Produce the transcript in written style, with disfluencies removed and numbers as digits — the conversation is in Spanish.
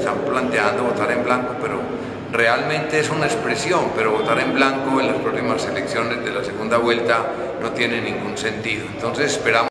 están planteando votar en blanco, pero realmente es una expresión, pero votar en blanco en las próximas elecciones de la segunda vuelta no tiene ningún sentido. Entonces esperamos